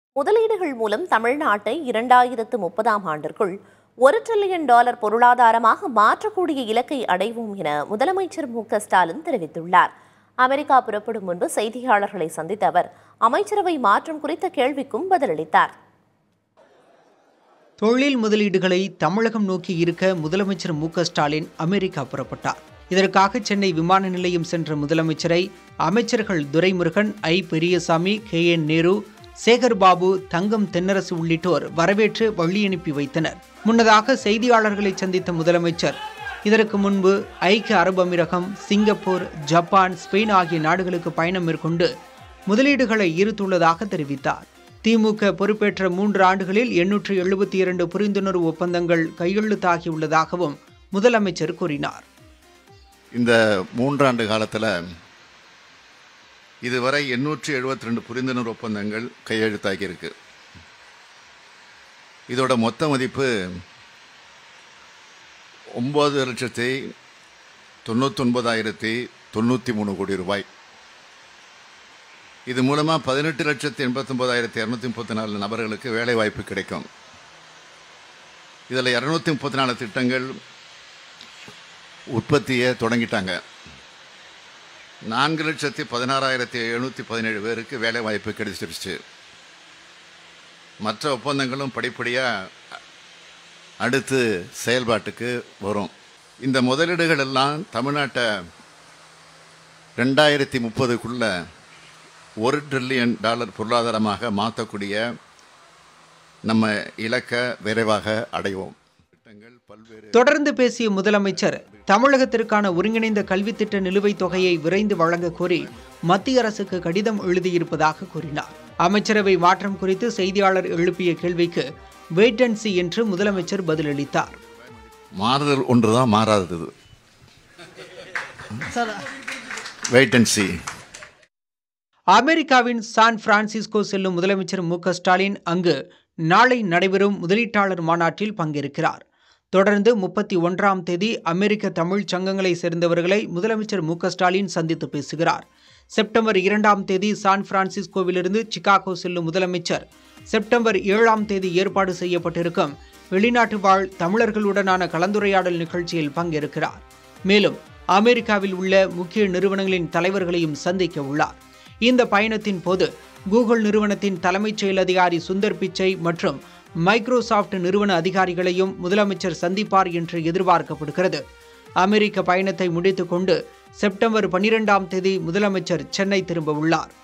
முதலீடுகள் மூலம் தமிழ்நாட்டை 2030ஆம் ஆண்டிற்குள் $1 டிரில்லியன் பொருளாதாரமாக மாற்றக்கூடிய இலக்கை அடைவோம் என முதலமைச்சர் மு.க.ஸ்டாலின் தெரிவித்துள்ளார். அமெரிக்கா புறப்படும் முன்பு செய்தியாளர்களை சந்தித்த அவர் அமைச்சரவை மாற்றம் குறித்த கேள்விக்கும் பதிலளித்தார். தொழில் முதலீடுகளை தமிழகம் நோக்கி இருக்க முதலமைச்சர் மு.க.ஸ்டாலின் அமெரிக்கா புறப்பட்டார். இதற்காக சென்னை விமான நிலையம் சென்ற முதலமைச்சரை அமைச்சர்கள் துரைமுருகன், ஐ. பெரியசாமி, கே.என். நேரு, சேகர்பாபு, தங்கம் தென்னரசு உள்ளிட்டோர் வரவேற்று வழியனுப்பி வைத்தனர். முன்னதாக செய்தியாளர்களை சந்தித்த முதலமைச்சர் இதற்கு முன்பு ஐக்கிய அரபு அமீரகம், சிங்கப்பூர், ஜப்பான், ஸ்பெயின் ஆகிய நாடுகளுக்கு பயணம் மேற்கொண்டு முதலீடுகளை ஈர்த்துள்ளதாக தெரிவித்தார். திமுக பொறுப்பேற்ற 3 ஆண்டுகளில் 872 புரிந்துணர்வு ஒப்பந்தங்கள் கையெழுத்தாகியுள்ளதாகவும் முதலமைச்சர் கூறினார். இந்த 3 ஆண்டு காலத்தில் இதுவரை 872 புரிந்துணர்வு ஒப்பந்தங்கள் கையெழுத்தாகியிருக்கு. இதோட மொத்த மதிப்பு 9,99,093 கோடி ரூபாய். இது மூலமாக 18,89,234 நபர்களுக்கு வேலை வாய்ப்பு கிடைக்கும். இதில் 234 திட்டங்கள் உற்பத்தியை தொடங்கிட்டாங்க. 4,16,717 பேருக்கு வேலை வாய்ப்பு கிடைச்சிருச்சு. மற்ற ஒப்பந்தங்களும் படிப்படியாக அடுத்து செயல்பாட்டுக்கு வரும். இந்த முதலீடுகள் எல்லாம் தமிழ்நாட்டை 2030க்குள்ள $1 டிரில்லியன் பொருளாதாரமாக மாற்றக்கூடிய நம்ம இலக்கை விரைவாக அடைவோம். தொடர்ந்து பேசிய முதலமைச்சர் தமிழகத்திற்கான ஒருங்கிணைந்த கல்வித்திட்ட நிலுவைத் தொகையை விரைந்து வழங்க கோரி மத்திய அரசுக்கு கடிதம் எழுதியிருப்பதாக கூறினார். அமைச்சரவை மாற்றம் குறித்து செய்தியாளர் எழுப்பிய கேள்விக்கு வெயிட் அண்ட் சீ என்று முதலமைச்சர் பதிலளித்தார். மாறுதல் ஒன்றுதான் மாறாதது. Wait and see. அமெரிக்காவின் சான் பிரான்சிஸ்கோ செல்லும் முதலமைச்சர் மு.க.ஸ்டாலின் அங்கு நாளை நடைபெறும் முதலீட்டாளர் மாநாட்டில் பங்கேற்கிறார். தொடர்ந்து 31ஆம் தேதி அமெரிக்க தமிழ் சங்கங்களை சேர்ந்தவர்களை முதலமைச்சர் மு.க.ஸ்டாலின் சந்தித்து பேசுகிறார். செப்டம்பர் 2ஆம் தேதி சான் பிரான்சிஸ்கோவிலிருந்து சிகாகோ செல்லும் முதலமைச்சர் செப்டம்பர் 7ஆம் தேதி ஏற்பாடு செய்யப்பட்டிருக்கும் வெளிநாட்டு வாழ் தமிழர்களுடனான கலந்துரையாடல் நிகழ்ச்சியில் பங்கேற்கிறார். மேலும் அமெரிக்காவில் உள்ள முக்கிய நிறுவனங்களின் தலைவர்களையும் சந்திக்க உள்ளார். இந்த பயணத்தின் போது கூகுள் நிறுவனத்தின் தலைமைச் செயல் அதிகாரி சுந்தர் பிச்சை மற்றும் மைக்ரோசாப்ட் நிறுவன அதிகாரிகளையும் முதலமைச்சர் சந்திப்பார் என்று எதிர்பார்க்கப்படுகிறது. அமெரிக்க பயணத்தை முடித்துக் கொண்டு செப்டம்பர் 12ஆம் தேதி முதலமைச்சர் சென்னை திரும்ப உள்ளார்.